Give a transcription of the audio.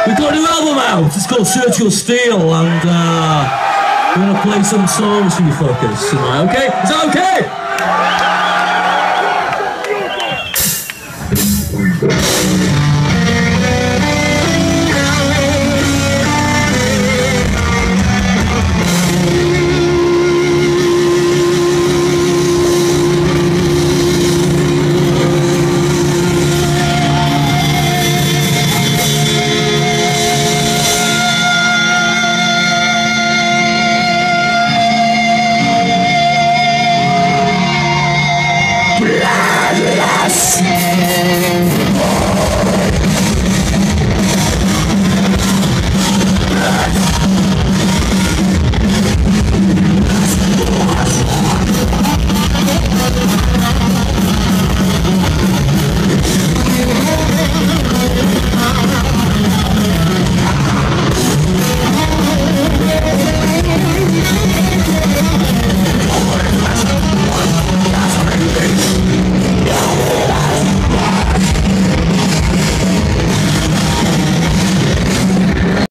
We've got a new album out. It's called Search Your Steel, and we're gonna play some songs for you fuckers tonight. Okay? Is that okay?